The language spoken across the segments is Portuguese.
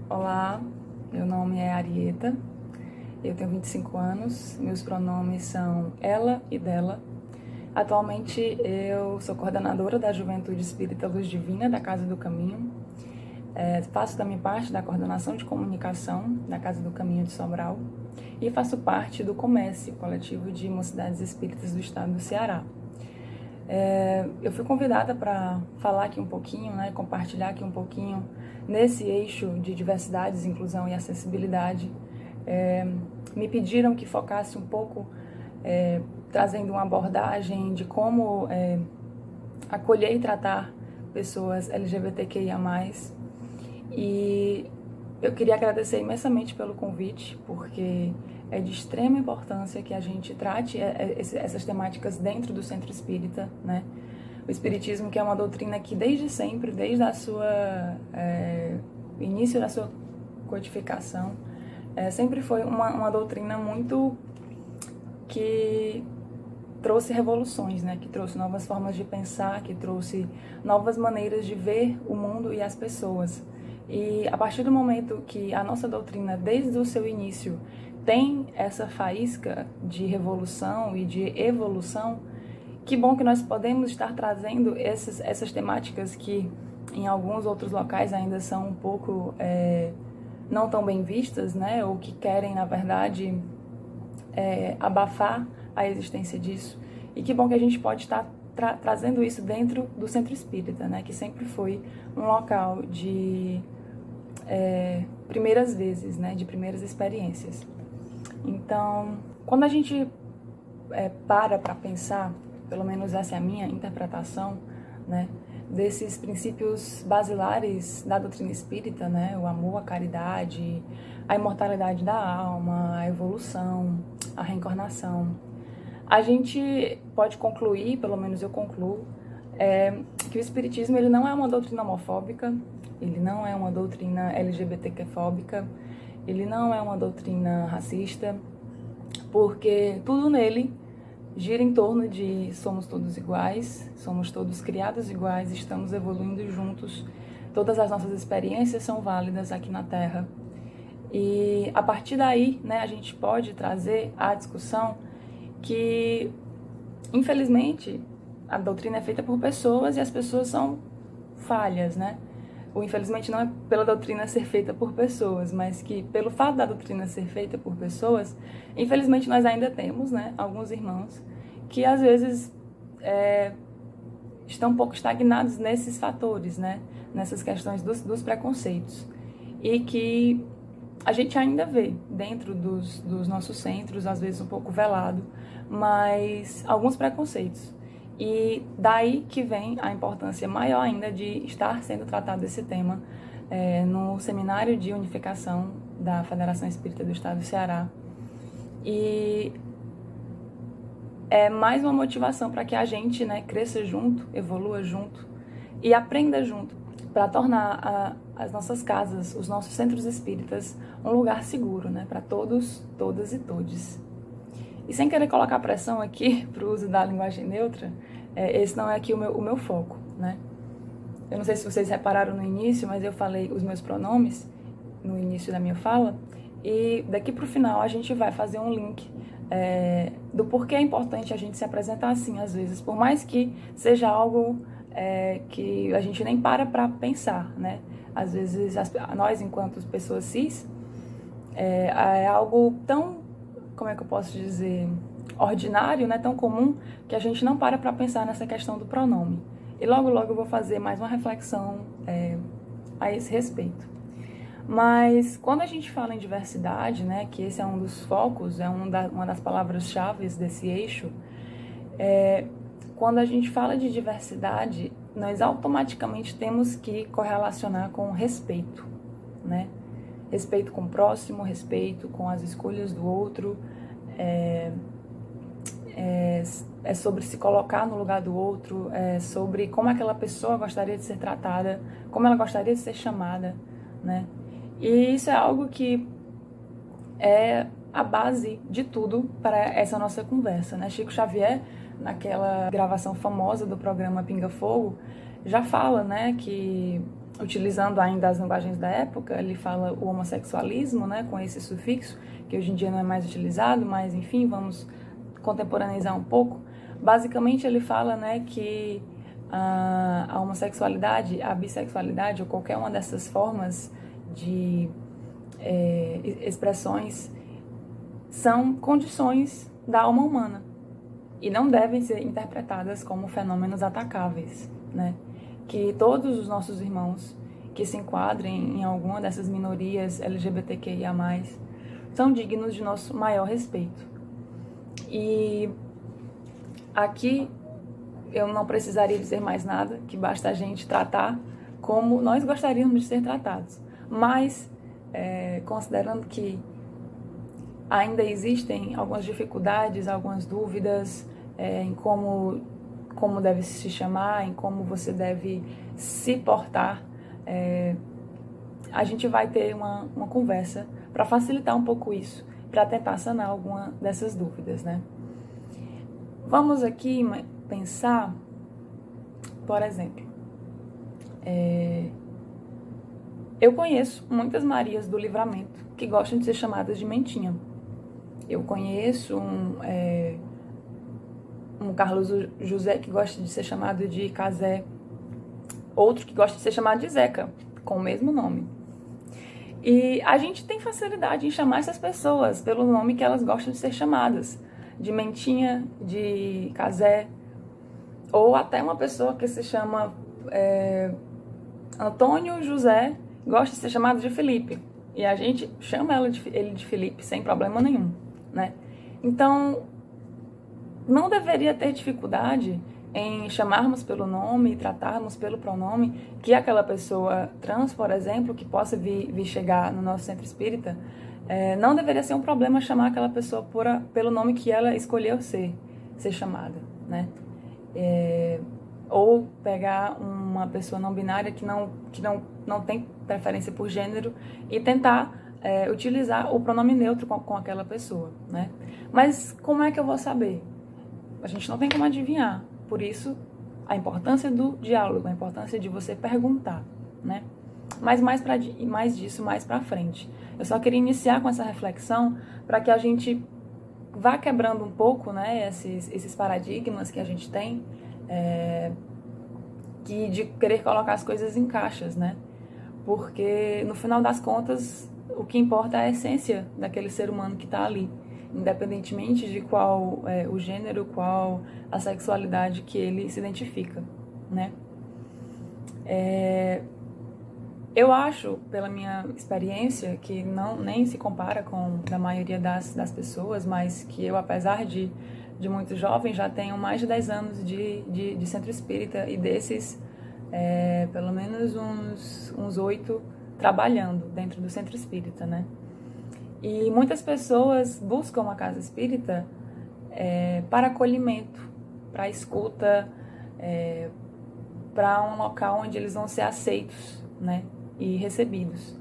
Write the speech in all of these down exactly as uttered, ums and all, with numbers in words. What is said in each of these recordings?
Olá, meu nome é Arieta, eu tenho vinte e cinco anos, meus pronomes são ela e dela. Atualmente eu sou coordenadora da Juventude Espírita Luz Divina da Casa do Caminho, é, faço também parte da coordenação de comunicação da Casa do Caminho de Sobral e faço parte do Comércio, coletivo de mocidades espíritas do estado do Ceará. É, eu fui convidada para falar aqui um pouquinho, né, compartilhar aqui um pouquinho nesse eixo de diversidades, inclusão e acessibilidade. É, me pediram que focasse um pouco, é, trazendo uma abordagem de como é, acolher e tratar pessoas L G B T Q I A mais, e eu queria agradecer imensamente pelo convite, porque é de extrema importância que a gente trate essas temáticas dentro do Centro Espírita, né? O Espiritismo, que é uma doutrina que desde sempre, desde a sua é, início da sua codificação, é, sempre foi uma, uma doutrina muito que trouxe revoluções, né? Que trouxe novas formas de pensar, que trouxe novas maneiras de ver o mundo e as pessoas. E a partir do momento que a nossa doutrina, desde o seu início, tem essa faísca de revolução e de evolução, que bom que nós podemos estar trazendo essas, essas temáticas que em alguns outros locais ainda são um pouco é, não tão bem vistas, né? Ou que querem, na verdade, é, abafar a existência disso. E que bom que a gente pode estar tra trazendo isso dentro do Centro Espírita, né? Que sempre foi um local de é, primeiras vezes, né? De primeiras experiências. Então, quando a gente é, para para pensar, pelo menos essa é a minha interpretação, né, desses princípios basilares da doutrina espírita, né, o amor, a caridade, a imortalidade da alma, a evolução, a reencarnação, a gente pode concluir, pelo menos eu concluo, é, que o Espiritismo ele não é uma doutrina homofóbica, ele não é uma doutrina L G B T Q-fóbica, ele não é uma doutrina racista, porque tudo nele gira em torno de somos todos iguais, somos todos criados iguais, estamos evoluindo juntos, todas as nossas experiências são válidas aqui na Terra. E a partir daí, né, a gente pode trazer à discussão que, infelizmente, a doutrina é feita por pessoas e as pessoas são falhas, né? Ou, infelizmente, não é pela doutrina ser feita por pessoas, mas que pelo fato da doutrina ser feita por pessoas, infelizmente nós ainda temos, né, alguns irmãos que às vezes é, estão um pouco estagnados nesses fatores, né, nessas questões dos, dos preconceitos, e que a gente ainda vê dentro dos, dos nossos centros, às vezes um pouco velado, mas alguns preconceitos. E daí que vem a importância maior ainda de estar sendo tratado esse tema é, no Seminário de Unificação da Federação Espírita do Estado do Ceará. E é mais uma motivação para que a gente, né, cresça junto, evolua junto e aprenda junto, para tornar a, as nossas casas, os nossos centros espíritas, um lugar seguro, né, para todos, todas e todes. E sem querer colocar pressão aqui para o uso da linguagem neutra, é, esse não é aqui o meu, o meu foco, né? Eu não sei se vocês repararam no início, mas eu falei os meus pronomes no início da minha fala, e daqui para o final a gente vai fazer um link é, do porquê é importante a gente se apresentar assim às vezes, por mais que seja algo é, que a gente nem para para pensar, né? Às vezes as, nós, enquanto pessoas cis, é, é algo tão, como é que eu posso dizer, ordinário, né, tão comum, que a gente não para para pensar nessa questão do pronome. E logo, logo eu vou fazer mais uma reflexão é, a esse respeito. Mas quando a gente fala em diversidade, né, que esse é um dos focos, é um da, uma das palavras-chave desse eixo, é, quando a gente fala de diversidade, nós automaticamente temos que correlacionar com respeito, né? Respeito com o próximo, respeito com as escolhas do outro, é, é, é sobre se colocar no lugar do outro, é sobre como aquela pessoa gostaria de ser tratada, como ela gostaria de ser chamada, né? E isso é algo que é a base de tudo para essa nossa conversa, né? Chico Xavier, naquela gravação famosa do programa Pinga Fogo, já fala, né, que utilizando ainda as linguagens da época, ele fala o homossexualismo, né, com esse sufixo, que hoje em dia não é mais utilizado, mas enfim, vamos contemporaneizar um pouco. Basicamente ele fala, né, que a, a homossexualidade, a bissexualidade ou qualquer uma dessas formas de é, expressões são condições da alma humana e não devem ser interpretadas como fenômenos atacáveis, né? Que todos os nossos irmãos que se enquadrem em alguma dessas minorias L G B T Q I A mais, são dignos de nosso maior respeito. E aqui eu não precisaria dizer mais nada, que basta a gente tratar como nós gostaríamos de ser tratados. Mas, é, considerando que ainda existem algumas dificuldades, algumas dúvidas é, em como, como deve se chamar, em como você deve se portar, é, a gente vai ter uma, uma conversa para facilitar um pouco isso, para tentar sanar alguma dessas dúvidas, né? Vamos aqui pensar, por exemplo, é, eu conheço muitas Marias do Livramento que gostam de ser chamadas de Mentinha. Eu conheço um, é, um Carlos José que gosta de ser chamado de Casé, outro que gosta de ser chamado de Zeca, com o mesmo nome. E a gente tem facilidade em chamar essas pessoas pelo nome que elas gostam de ser chamadas, de Mentinha, de Casé, ou até uma pessoa que se chama é, Antônio José gosta de ser chamado de Felipe, e a gente chama ela de, ele de Felipe sem problema nenhum, né? Então, não deveria ter dificuldade em chamarmos pelo nome e tratarmos pelo pronome que aquela pessoa trans, por exemplo, que possa vir, vir chegar no nosso centro espírita, é, não deveria ser um problema chamar aquela pessoa por a, pelo nome que ela escolheu ser, ser chamada, né? É, ou pegar uma pessoa não binária que não, que não, não tem preferência por gênero e tentar é, utilizar o pronome neutro com, com aquela pessoa, né? Mas como é que eu vou saber? A gente não tem como adivinhar. Por isso, a importância do diálogo, a importância de você perguntar, né? Mas mais, pra, mais disso, mais pra frente. Eu só queria iniciar com essa reflexão para que a gente vá quebrando um pouco, né, esses, esses paradigmas que a gente tem, é, que de querer colocar as coisas em caixas, né? Porque, no final das contas, o que importa é a essência daquele ser humano que está ali, independentemente de qual é, o gênero, qual a sexualidade que ele se identifica, né? É, eu acho, pela minha experiência, que não nem se compara com a maioria das, das pessoas, mas que eu, apesar de, de muito jovem, já tenho mais de dez anos de, de, de centro espírita, e desses, é, pelo menos uns, uns oito trabalhando dentro do centro espírita, né? E muitas pessoas buscam a casa espírita é, para acolhimento, para escuta, é, para um local onde eles vão ser aceitos, né, e recebidos.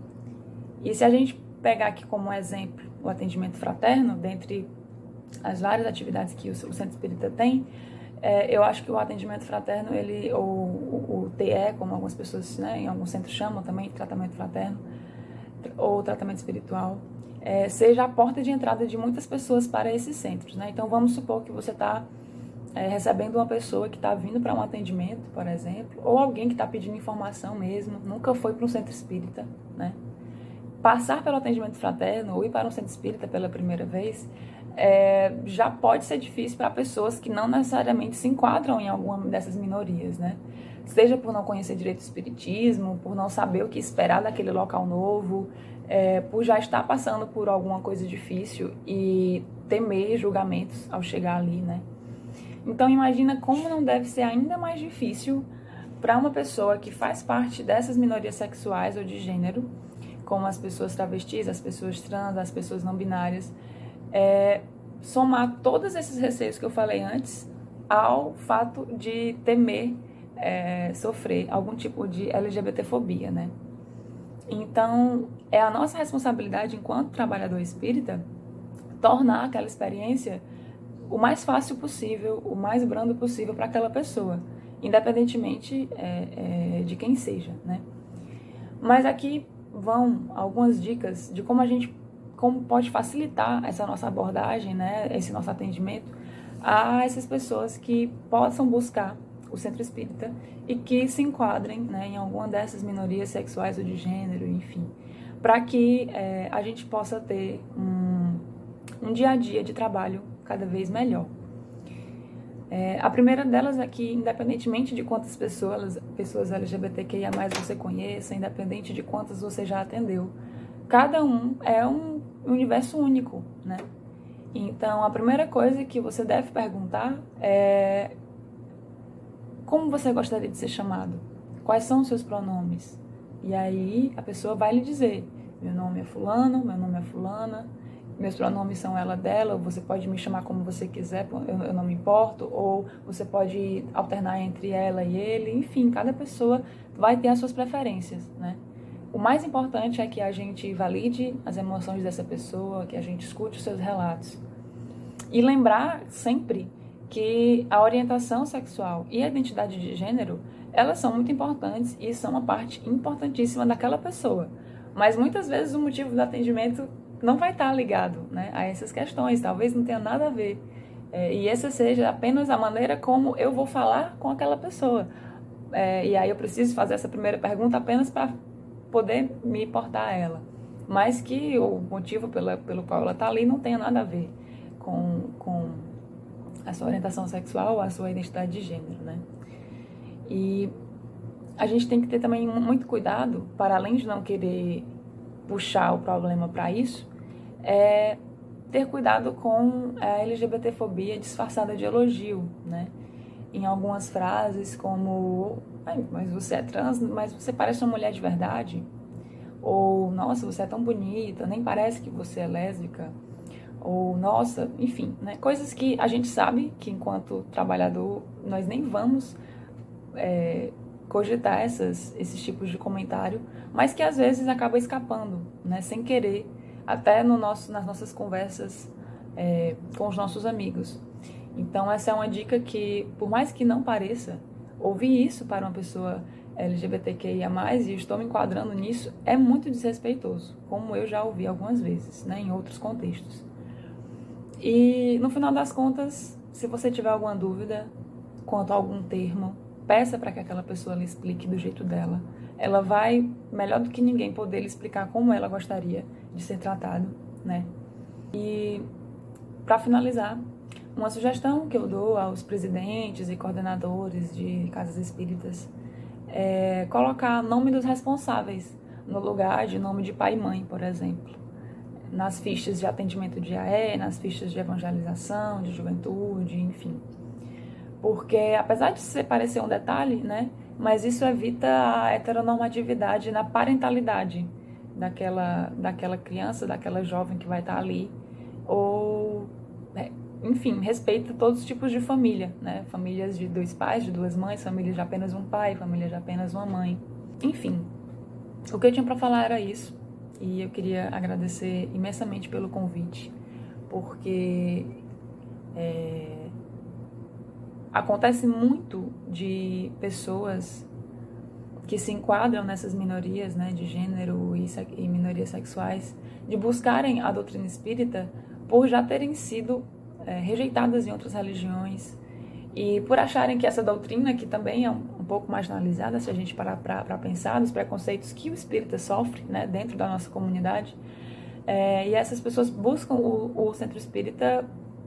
E se a gente pegar aqui como exemplo o atendimento fraterno, dentre as várias atividades que o, o centro espírita tem, é, eu acho que o atendimento fraterno, ele, ou o, o T E, como algumas pessoas, né, em alguns centros chamam também, tratamento fraterno, ou tratamento espiritual, é, seja a porta de entrada de muitas pessoas para esses centros, né? Então, vamos supor que você está é, recebendo uma pessoa que está vindo para um atendimento, por exemplo, ou alguém que está pedindo informação mesmo, nunca foi para um centro espírita, né? Passar pelo atendimento fraterno ou ir para um centro espírita pela primeira vez é, já pode ser difícil para pessoas que não necessariamente se enquadram em alguma dessas minorias, né? Seja por não conhecer direito do espiritismo, por não saber o que esperar daquele local novo, é, por já estar passando por alguma coisa difícil e temer julgamentos ao chegar ali, né? Então imagina como não deve ser ainda mais difícil para uma pessoa que faz parte dessas minorias sexuais ou de gênero, como as pessoas travestis, as pessoas trans, as pessoas não binárias, é, somar todos esses receios que eu falei antes ao fato de temer É, sofrer algum tipo de LGBTfobia, né? Então, é a nossa responsabilidade enquanto trabalhador espírita tornar aquela experiência o mais fácil possível, o mais brando possível para aquela pessoa, independentemente é, é, de quem seja, né? Mas aqui vão algumas dicas de como a gente como pode facilitar essa nossa abordagem, né, esse nosso atendimento a essas pessoas que possam buscar o centro espírita e que se enquadrem, né, em alguma dessas minorias sexuais ou de gênero, enfim, para que é, a gente possa ter um, um dia a dia de trabalho cada vez melhor. É, a primeira delas é que, independentemente de quantas pessoas, pessoas L G B T Q I A mais, você conheça, independente de quantas você já atendeu, cada um é um universo único, né? Então, a primeira coisa que você deve perguntar é como você gostaria de ser chamado? Quais são os seus pronomes? E aí a pessoa vai lhe dizer, meu nome é fulano, meu nome é fulana, meus pronomes são ela, dela, você pode me chamar como você quiser, eu, eu não me importo, ou você pode alternar entre ela e ele, enfim, cada pessoa vai ter as suas preferências, né? O mais importante é que a gente valide as emoções dessa pessoa, que a gente escute os seus relatos. E lembrar sempre que a orientação sexual e a identidade de gênero, elas são muito importantes e são uma parte importantíssima daquela pessoa. Mas muitas vezes o motivo do atendimento não vai estar ligado, né, a essas questões, talvez não tenha nada a ver. É, e essa seja apenas a maneira como eu vou falar com aquela pessoa. É, e aí eu preciso fazer essa primeira pergunta apenas para poder me importar a ela. Mas que o motivo pela, pelo qual ela está ali não tenha nada a ver com, com a sua orientação sexual ou a sua identidade de gênero, né? E a gente tem que ter também muito cuidado, para além de não querer puxar o problema para isso, é ter cuidado com a LGBTfobia disfarçada de elogio, né? Em algumas frases como, mas você é trans, mas você parece uma mulher de verdade, ou nossa, você é tão bonita, nem parece que você é lésbica, ou nossa, enfim, né? Coisas que a gente sabe que enquanto trabalhador nós nem vamos é, cogitar essas, esses tipos de comentário, mas que às vezes acaba escapando, né? Sem querer, até no nosso, nas nossas conversas é, com os nossos amigos. Então essa é uma dica que, por mais que não pareça, ouvir isso para uma pessoa L G B T Q I A mais, e eu estou me enquadrando nisso, é muito desrespeitoso, como eu já ouvi algumas vezes, né, em outros contextos. E no final das contas, se você tiver alguma dúvida quanto a algum termo, peça para que aquela pessoa lhe explique do jeito dela. Ela vai, melhor do que ninguém, poder lhe explicar como ela gostaria de ser tratado, né? E para finalizar, uma sugestão que eu dou aos presidentes e coordenadores de casas espíritas é colocar nome dos responsáveis no lugar de nome de pai e mãe, por exemplo, nas fichas de atendimento de A E, nas fichas de evangelização, de juventude, enfim. Porque, apesar de se parecer um detalhe, né, mas isso evita a heteronormatividade na parentalidade daquela, daquela criança, daquela jovem que vai estar ali, ou, enfim, respeita todos os tipos de família, né, famílias de dois pais, de duas mães, famílias de apenas um pai, família de apenas uma mãe, enfim. O que eu tinha para falar era isso, e eu queria agradecer imensamente pelo convite, porque é, acontece muito de pessoas que se enquadram nessas minorias, né, de gênero e, e minorias sexuais, de buscarem a doutrina espírita por já terem sido é, rejeitadas em outras religiões e por acharem que essa doutrina, que também é um, um pouco marginalizada, se a gente parar para pensar, dos preconceitos que o espírita sofre, né, dentro da nossa comunidade, é, e essas pessoas buscam o, o centro espírita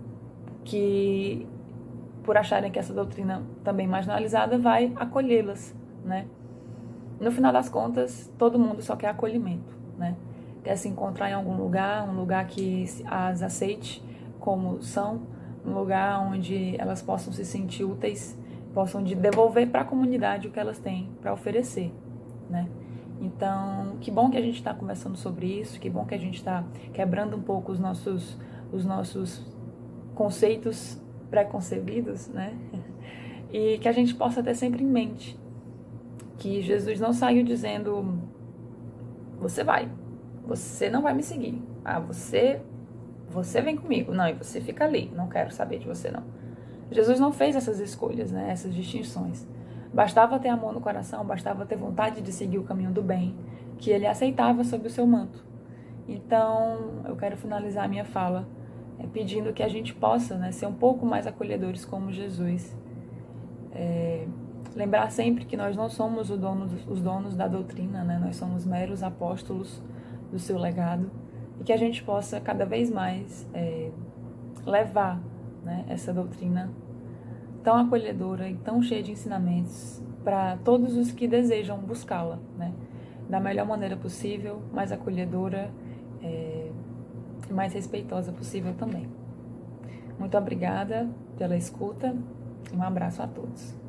que, por acharem que essa doutrina também marginalizada, vai acolhê-las, né? No final das contas, todo mundo só quer acolhimento, né? Quer se encontrar em algum lugar, um lugar que as aceite como são, um lugar onde elas possam se sentir úteis, possam de devolver para a comunidade o que elas têm para oferecer, né? Então, que bom que a gente está conversando sobre isso, que bom que a gente está quebrando um pouco os nossos, os nossos conceitos preconcebidos, né? E que a gente possa ter sempre em mente que Jesus não saiu dizendo, você vai, você não vai me seguir, ah, você, você vem comigo, não, e você fica ali, não quero saber de você não. Jesus não fez essas escolhas, né, essas distinções. Bastava ter amor no coração, bastava ter vontade de seguir o caminho do bem, que ele aceitava sob o seu manto. Então, eu quero finalizar a minha fala é, pedindo que a gente possa, né, ser um pouco mais acolhedores como Jesus. É, lembrar sempre que nós não somos o dono, os donos da doutrina, né? Nós somos meros apóstolos do seu legado, e que a gente possa cada vez mais é, levar, né, essa doutrina tão acolhedora e tão cheia de ensinamentos para todos os que desejam buscá-la, né, da melhor maneira possível, mais acolhedora é, e mais respeitosa possível também. Muito obrigada pela escuta e um abraço a todos.